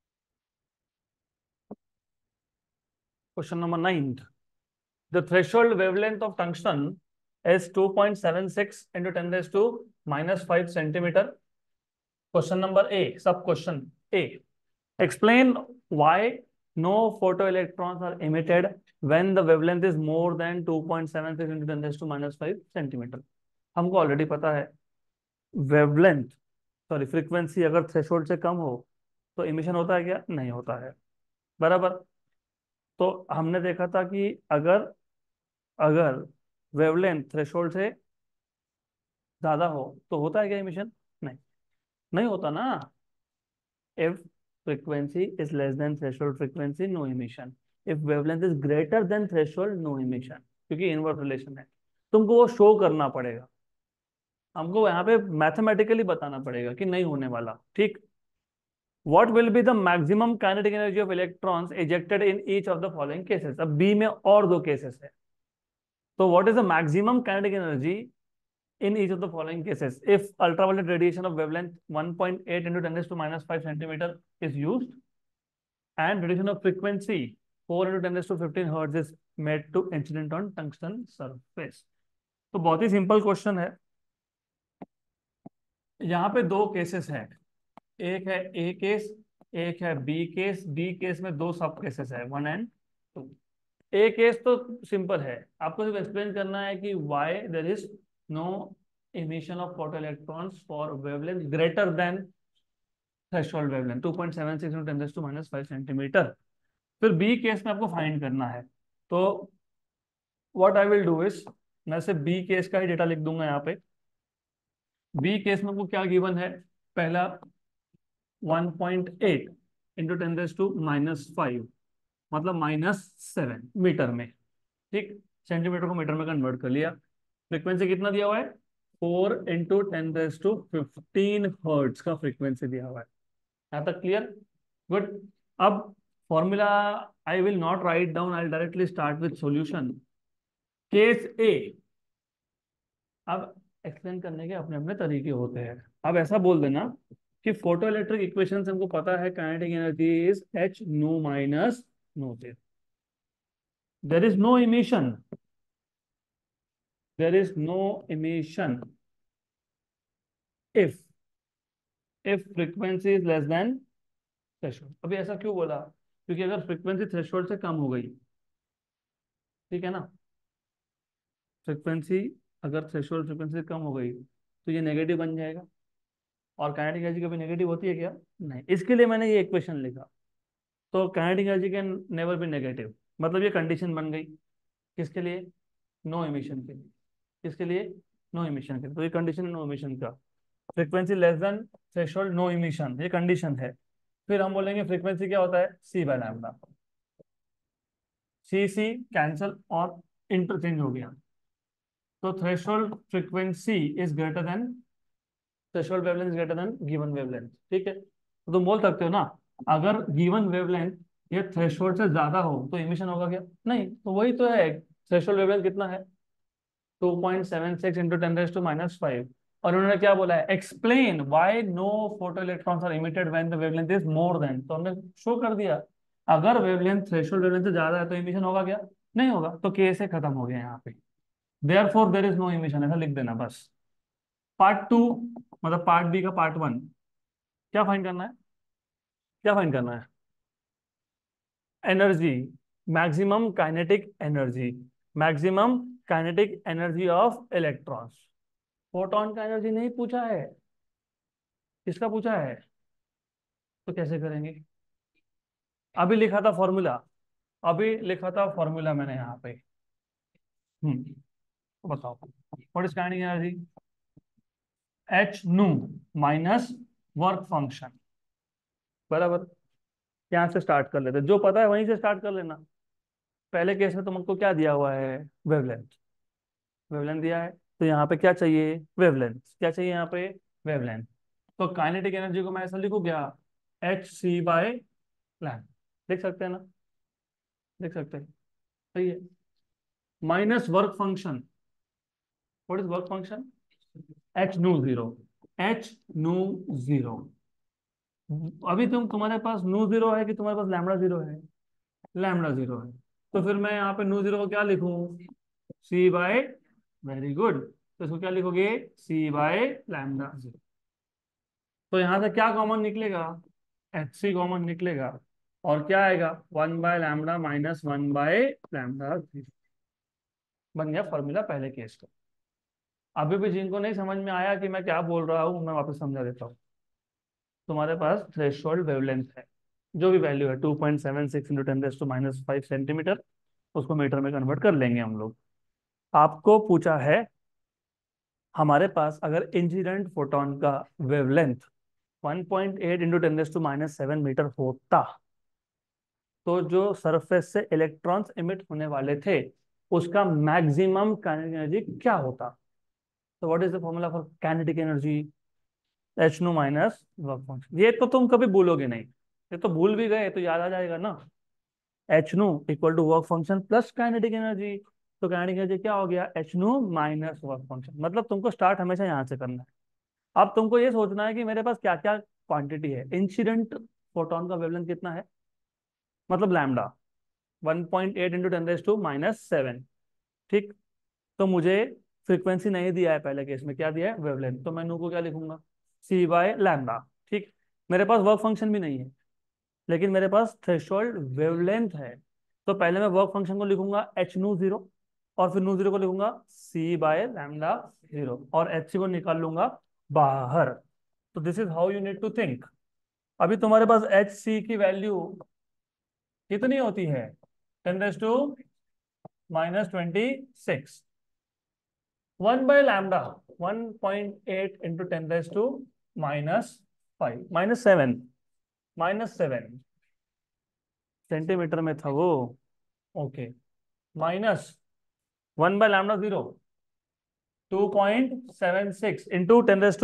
question number 9। The threshold wavelength of tungsten is 2.76 into 10 raised to -5 centimeter. Question number A, sub question A. Explain why no photoelectrons are emitted when the wavelength is more than 2.76 into 10 raised to -5 centimeter. हमको already पता है, wavelength sorry frequency अगर threshold से कम हो तो emission होता है क्या? नहीं होता है, बराबर। तो हमने देखा था कि अगर अगर वेवलेंथ थ्रेशोल्ड से ज्यादा हो तो होता है क्या इमिशन? नहीं, नहीं होता ना। If frequency is less than threshold frequency, no emission. If wavelength is greater than threshold, no emission, क्योंकि इनवर्स रिलेशन है। तुमको वो शो करना पड़ेगा, हमको यहाँ पे मैथमेटिकली बताना पड़ेगा कि नहीं होने वाला। ठीक, what will be the maximum kinetic energy of electrons ejected in each of the following cases. अब बी में और दो केसेस है, तो what is the maximum kinetic energy in each of the following cases if ultraviolet radiation of wavelength 1.8 into 10 raised to -5 centimeter is used and radiation of frequency 4 into 10 raised to 15 hertz is made to incident on tungsten surface। तो बहुत ही simple question है। यहाँ पे दो cases हैं, एक है ए case, एक है बी केस। बी केस में दो सब केसेस है, 1 and 2। ए केस तो सिंपल है, आपको सिर्फ एक्सप्लेन करना है कि why there is no emission of photoelectrons for wavelength greater than threshold wavelength 2.76 into 10 raised to -5 centimetre. फिर बी केस में आपको फाइंड करना है, तो what I will do is, मैं सिर्फ बी केस का ही डेटा लिख दूंगा यहाँ पे। बी केस में आपको क्या गिवन है? पहला 1.8 इंटू 10 रेज टू -5, मतलब -7 मीटर में। ठीक, सेंटीमीटर को मीटर में कन्वर्ट कर लिया। फ्रीक्वेंसी कितना दिया हुआ है? 4 × 10⁻⁻15 हर्ट्ज का फ्रीक्वेंसी दिया हुआ है। यहाँ तक क्लियर? गुड। अब formula I will not write down, I directly start with solution. Case A, अब एक्सप्लेन करने के अपने अपने तरीके होते हैं। अब ऐसा बोल देना कि फोटो इलेक्ट्रिक इक्वेशन से हमको पता है kinetic energy is h nu minus nu से। There is no emission, there is no emission if frequency is less than threshold. अभी ऐसा क्यों बोला? क्योंकि अगर फ्रीक्वेंसी थ्रेशोल्ड से कम हो गई, ठीक है ना, फ्रीक्वेंसी अगर थ्रेशोल्ड फ्रीक्वेंसी से कम हो गई तो ये नेगेटिव बन जाएगा। और काइनेटिक एनर्जी कभी नेगेटिव होती है क्या? नहीं, इसके लिए मैंने ये इक्वेशन लिखा। तो kinetic energy can never be negative, मतलब ये कंडीशन बन गई किसके लिए? नो इमिशन के लिए। किसके लिए? नो इमिशन के लिए। तो ये कंडीशन नो इमिशन का, frequency less than threshold no emission, ये कंडीशन है। फिर हम बोलेंगे फ्रीक्वेंसी क्या होता है? C by lambda. C c cancel और इंटरचेंज हो गया। तो threshold frequency is greater than threshold wavelength is greater than given wavelength. ठीक है, तो तुम बोल सकते हो ना, अगर गिवन वेवलेंथ ये थ्रेशोल्ड से ज्यादा हो तो इमिशन होगा क्या? नहीं, तो वही तो है, थ्रेशोल्ड वेवलेंथ कितना है? 2.76 इंटू 10⁻⁻5। और उन्होंने क्या बोला है? Explain why no photoelectrons are emitted when the wavelength is more than. तो हमने शो कर दिया, अगर वेवलेंथ थ्रेशोल्ड वेवलेंथ से ज्यादा है तो इमिशन होगा क्या? नहीं होगा। तो केस से खत्म हो गया यहाँ पे, therefore there is no emission, ऐसा लिख देना बस। पार्ट टू, मतलब पार्ट बी का पार्ट वन, क्या फाइंड करना है? क्या फाइंड करना है? Energy, maximum kinetic energy, maximum kinetic energy of electrons. Photon का एनर्जी नहीं पूछा है, किसका पूछा है? तो कैसे करेंगे? अभी लिखा था फॉर्मूला, अभी लिखा था फॉर्मूला मैंने यहाँ पे। बताओ what is kinetic energy? H nu minus work function, बराबर। यहाँ से स्टार्ट कर लेते, जो पता है वहीं से स्टार्ट कर लेना। पहले केस में तुमको क्या दिया हुआ है? वेवलेंथ। वेवलेंथ दिया है, तो यहाँ पे क्या चाहिए? वेवलेंथ। क्या चाहिए यहाँ पे? वेवलेंथ। तो काइनेटिक एनर्जी को मैं ऐसा लिखूँ क्या? H C by lambda. देख सकते हैं ना? देख सकते हैं, सही है। Minus work function. What is work function? H nu zero. H nu zero. अभी तुम्हारे पास नू जीरो है कि तुम्हारे पास लैम्डा जीरो है? लैम्डा जीरो है। तो फिर मैं यहाँ पे नू जीरो को क्या लिखूं? सी बाय, वेरी गुड, तो इसको क्या लिखोगे? C by lambda zero. तो यहाँ से क्या कॉमन निकलेगा? एच सी कॉमन निकलेगा। और क्या आएगा? 1/λ माइनस 1/λ। बन गया फॉर्मूला पहले केस का। अभी भी जिनको नहीं समझ में आया कि मैं क्या बोल रहा हूँ, मैं वापस समझा देता हूँ। तुम्हारे पास थ्रेशोल्ड वेवलेंथ है, जो भी वैल्यू है 2.76 इंटू 10⁻⁵ उसको मीटर में कन्वर्ट कर लेंगे हम लोग। आपको पूछा है, हमारे पास अगर इंसिडेंट फोटोन का वेवलेंथ 1.8 इंटू 10⁻⁷ मीटर होता, तो जो सरफेस से इलेक्ट्रॉन्स इमिट होने वाले थे उसका मैक्सिमम काइनेटिक एनर्जी क्या होता? तो what is the formula for kinetic energy? H nu minus work function. ये तो तुम कभी भूलोगे नहीं, ये तो भूल भी गए तो याद आ जाएगा ना। H nu equal to work function plus kinetic energy. तो काइनेटिक एनर्जी क्या हो गया? H nu minus work function. मतलब तुमको स्टार्ट हमेशा यहाँ से करना है। अब तुमको ये सोचना है कि मेरे पास क्या क्या क्वांटिटी है। इंसिडेंट फोटोन का वेवलेंथ कितना है? मतलब लैम्डा 1.8 इंटू 10⁻⁷। ठीक। तो मुझे फ्रीक्वेंसी नहीं दिया है पहले केस में, क्या दिया है? वेवलेंथ। तो मैं नू को क्या लिखूंगा? C by lambda. ठीक। मेरे पास वर्क फंक्शन भी नहीं है, लेकिन मेरे पास थ्रेशोल्ड वेवलेंथ है। तो पहले मैं वर्क फंक्शन को लिखूंगा एच नू जीरो, और फिर नू जीरो को लिखूंगा सी बाय लैम्डा जीरो, और एच सी को निकाल लूंगा बाहर। तो this is how you need to think. अभी तुम्हारे पास एच सी की वैल्यू कितनी होती है? 10⁻⁻26। 1/λ 1.8 इंटू 10⁻⁻5 -7 सेंटीमीटर में था वो। ओके। माइनस 1/λ0 2.76 इंटू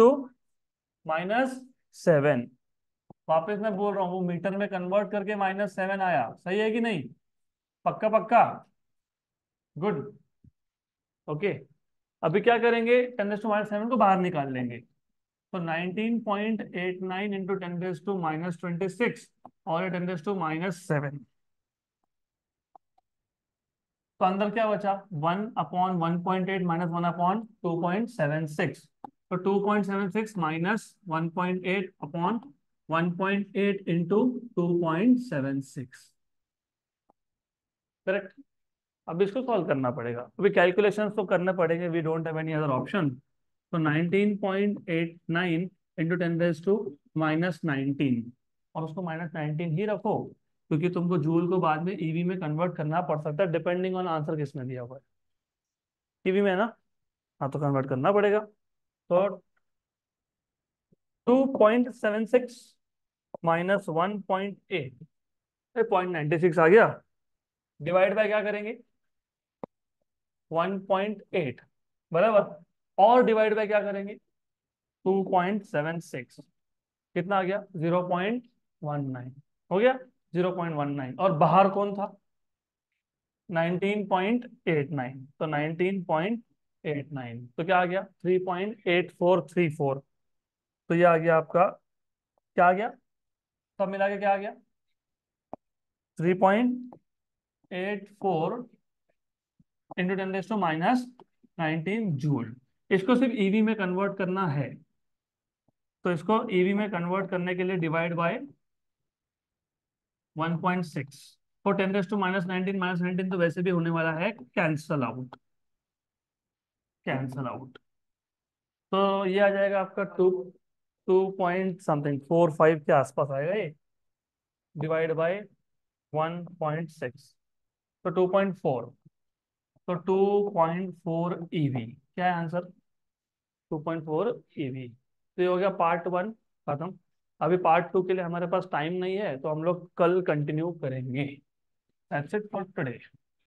10⁻⁻7। वापस मैं बोल रहा हूँ, वो मीटर में कन्वर्ट करके -7 आया, सही है कि नहीं? पक्का पक्का? गुड। ओके। अभी क्या करेंगे? 10⁻⁷ को बाहर निकाल लेंगे। तो 19.89 इंटू 10⁻⁻26 और 10⁻⁷। तो अंदर क्या बचा? 1/1.8 माइनस 1/2.76। तो 2.76 माइनस 1.8/1.8 इंटू 2.76। करेक्ट। अब इसको सॉल्व करना पड़ेगा, अभी कैलकुलेशंस तो करने पड़ेंगे, we don't have any other option. तो 19.89 इंटू 10⁻⁻19, और उसको -19 ही रखो, क्योंकि तुमको जूल को बाद में ईवी में कन्वर्ट करना पड़ सकता है, डिपेंडिंग ऑन आंसर किसने दिया हुआ है। ईवी में है ना? हाँ, तो कन्वर्ट करना पड़ेगा। तो 2.76 माइनस 1.8, 0.96 आ गया। डिवाइड बाय क्या करेंगे? 1.8, बराबर। और डिवाइड बाय क्या करेंगे? 2.76। कितना आ गया? 0.19। हो गया 0.19। और बाहर कौन था? 19.89। तो 19.89, तो क्या आ गया? 3.8434। तो ये आ गया आपका, क्या आ गया? सब मिला के क्या आ गया? 3.84 इंटू 10⁻⁻19 जूल। इसको सिर्फ ईवी में कन्वर्ट करना है, तो इसको ईवी में कन्वर्ट करने के लिए डिवाइड बाय 1.6। और 10⁻⁻19 -19 तो वैसे भी होने वाला है, कैंसल आउट। Cancel out. तो ये आ जाएगा आपका 2 पॉइंट समथिंग 45 के आसपास आएगा ये, डिवाइड बाय 1.6, तो 2.4। तो 2.4 EV क्या है आंसर? 2.4 EV। तो ये हो गया पार्ट वन खत्म। अभी पार्ट टू के लिए हमारे पास टाइम नहीं है, तो हम लोग कल कंटिन्यू करेंगे। That's it for today.